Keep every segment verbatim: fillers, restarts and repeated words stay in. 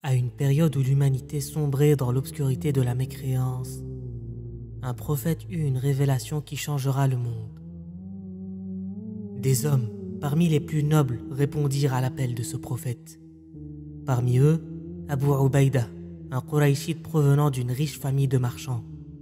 À une période où l'humanité sombrait dans l'obscurité de la mécréance, un prophète eut une révélation qui changera le monde. Des hommes, parmi les plus nobles, répondirent à l'appel de ce prophète. Parmi eux, Abu Ubaïda, un Quraïchite provenant d'une riche famille de marchands.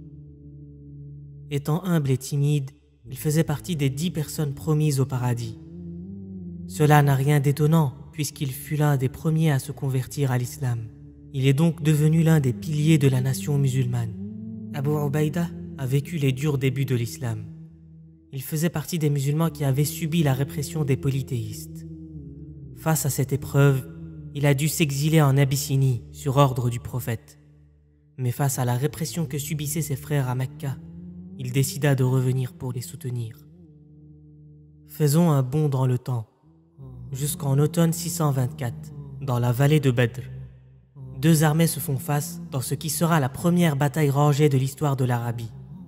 Étant humble et timide, il faisait partie des dix personnes promises au paradis. Cela n'a rien d'étonnant, puisqu'il fut l'un des premiers à se convertir à l'islam. Il est donc devenu l'un des piliers de la nation musulmane. Abu Ubaïda a vécu les durs débuts de l'islam. Il faisait partie des musulmans qui avaient subi la répression des polythéistes. Face à cette épreuve, il a dû s'exiler en Abyssinie sur ordre du prophète. Mais face à la répression que subissaient ses frères à Mecca, il décida de revenir pour les soutenir. Faisons un bond dans le temps, jusqu'en automne six cent vingt-quatre, dans la vallée de Badr. Deux armées se font face dans ce qui sera la première bataille rangée de l'histoire de l'Arabie.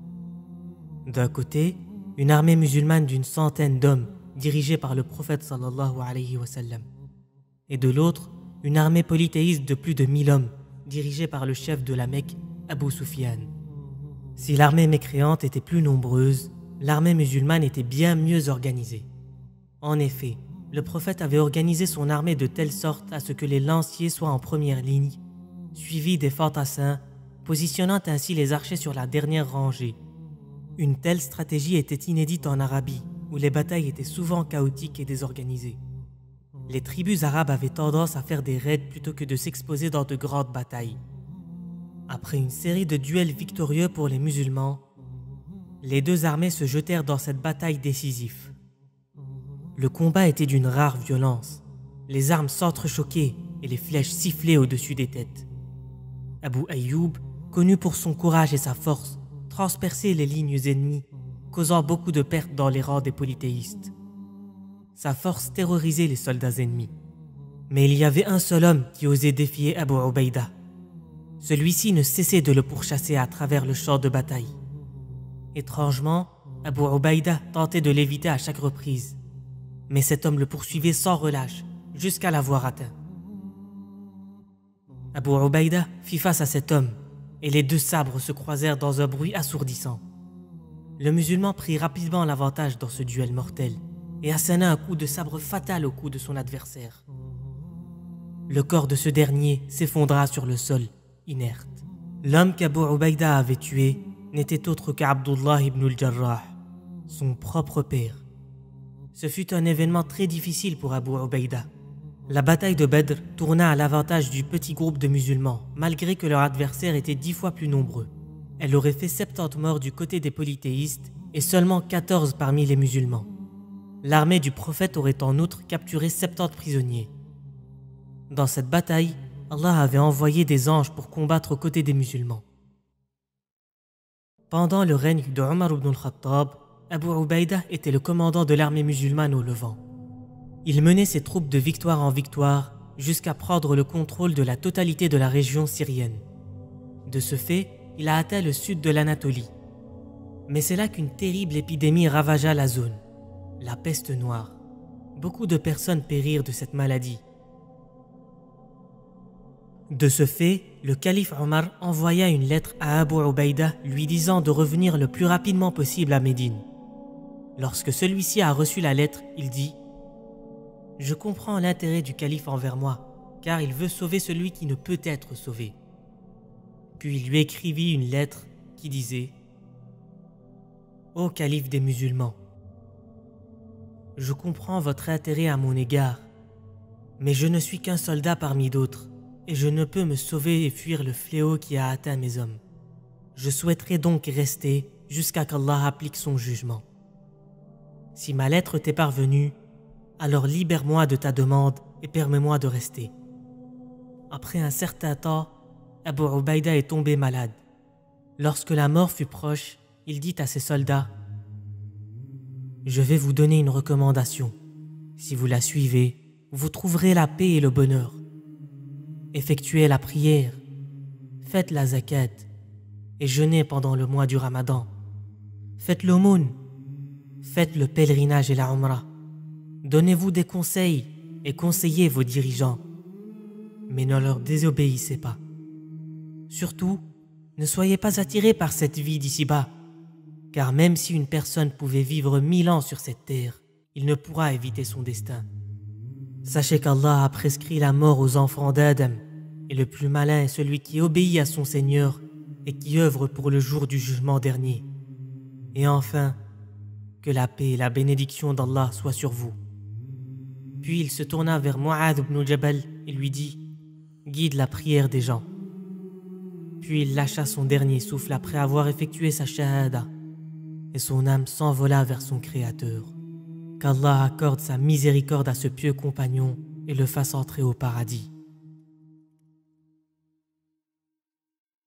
D'un côté, une armée musulmane d'une centaine d'hommes, dirigée par le prophète sallallahu alayhi wa sallam. Et de l'autre, une armée polythéiste de plus de mille hommes, dirigée par le chef de la Mecque, Abu Sufyan. Si l'armée mécréante était plus nombreuse, l'armée musulmane était bien mieux organisée. En effet, le prophète avait organisé son armée de telle sorte à ce que les lanciers soient en première ligne, suivis des fantassins, positionnant ainsi les archers sur la dernière rangée. Une telle stratégie était inédite en Arabie, où les batailles étaient souvent chaotiques et désorganisées. Les tribus arabes avaient tendance à faire des raids plutôt que de s'exposer dans de grandes batailles. Après une série de duels victorieux pour les musulmans, les deux armées se jetèrent dans cette bataille décisive. Le combat était d'une rare violence. Les armes s'entrechoquaient et les flèches sifflaient au-dessus des têtes. Abu Ayyub, connu pour son courage et sa force, transperçait les lignes ennemies, causant beaucoup de pertes dans les rangs des polythéistes. Sa force terrorisait les soldats ennemis. Mais il y avait un seul homme qui osait défier Abu Ubaïda. Celui-ci ne cessait de le pourchasser à travers le champ de bataille. Étrangement, Abu Ubaïda tentait de l'éviter à chaque reprise. Mais cet homme le poursuivait sans relâche, jusqu'à l'avoir atteint. Abu Ubaïda fit face à cet homme, et les deux sabres se croisèrent dans un bruit assourdissant. Le musulman prit rapidement l'avantage dans ce duel mortel, et asséna un coup de sabre fatal au cou de son adversaire. Le corps de ce dernier s'effondra sur le sol, inerte. L'homme qu'Abu Ubaïda avait tué n'était autre qu'Abdullah ibn al-Jarrah, son propre père. Ce fut un événement très difficile pour Abu Ubaïda. La bataille de Badr tourna à l'avantage du petit groupe de musulmans, malgré que leurs adversaires étaient dix fois plus nombreux. Elle aurait fait soixante-dix morts du côté des polythéistes et seulement quatorze parmi les musulmans. L'armée du prophète aurait en outre capturé soixante-dix prisonniers. Dans cette bataille, Allah avait envoyé des anges pour combattre aux côtés des musulmans. Pendant le règne de Omar ibn al-Khattab, Abu Ubaïda était le commandant de l'armée musulmane au Levant. Il menait ses troupes de victoire en victoire jusqu'à prendre le contrôle de la totalité de la région syrienne. De ce fait, il a atteint le sud de l'Anatolie. Mais c'est là qu'une terrible épidémie ravagea la zone, la peste noire. Beaucoup de personnes périrent de cette maladie. De ce fait, le calife Omar envoya une lettre à Abu Ubaïda lui disant de revenir le plus rapidement possible à Médine. Lorsque celui-ci a reçu la lettre, il dit « Je comprends l'intérêt du calife envers moi, car il veut sauver celui qui ne peut être sauvé. » Puis il lui écrivit une lettre qui disait « Ô calife des musulmans, je comprends votre intérêt à mon égard, mais je ne suis qu'un soldat parmi d'autres, et je ne peux me sauver et fuir le fléau qui a atteint mes hommes. Je souhaiterais donc rester jusqu'à qu'Allah applique son jugement. Si ma lettre t'est parvenue, alors libère-moi de ta demande et permets-moi de rester. » Après un certain temps, Abu Ubaïda est tombé malade. Lorsque la mort fut proche, il dit à ses soldats « Je vais vous donner une recommandation. Si vous la suivez, vous trouverez la paix et le bonheur. Effectuez la prière, faites la zakat et jeûnez pendant le mois du Ramadan. Faites l'aumône, faites le pèlerinage et la Umrah. Donnez-vous des conseils et conseillez vos dirigeants. mais ne leur désobéissez pas. Surtout, ne soyez pas attirés par cette vie d'ici-bas, car même si une personne pouvait vivre mille ans sur cette terre, il ne pourra éviter son destin. Sachez qu'Allah a prescrit la mort aux enfants d'Adam, et le plus malin est celui qui obéit à son Seigneur et qui œuvre pour le jour du jugement dernier. Et enfin, que la paix et la bénédiction d'Allah soient sur vous. Puis il se tourna vers Mu'adh ibn Jabal et lui dit « Guide la prière des gens ». Puis il lâcha son dernier souffle après avoir effectué sa shahada, et son âme s'envola vers son Créateur. Qu'Allah accorde sa miséricorde à ce pieux compagnon et le fasse entrer au paradis.